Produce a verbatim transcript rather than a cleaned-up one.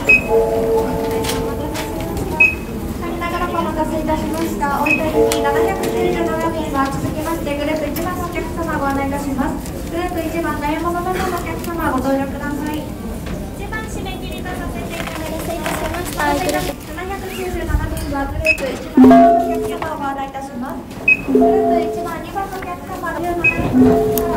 長らくお待たせいたしました。お一人ななひゃくきゅうじゅうなな便は続きましてグループいちばんのお客様をご案内いたします。グループいちばんダイヤモンドメンバーのお客様ご登場ください。いちばん締め切りとさせていただきます。ななひゃくきゅうじゅうなな便はグループいちばんのお客様をご案内いたします。グループいちばんにばんのお客様ごじゅうなな便